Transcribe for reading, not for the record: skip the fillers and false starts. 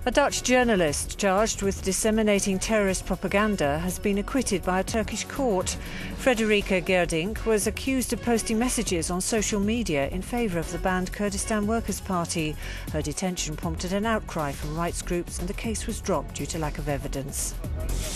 A Dutch journalist charged with disseminating terrorist propaganda has been acquitted by a Turkish court. Frederica Gerdink was accused of posting messages on social media in favour of the banned Kurdistan Workers' Party. Her detention prompted an outcry from rights groups and the case was dropped due to lack of evidence.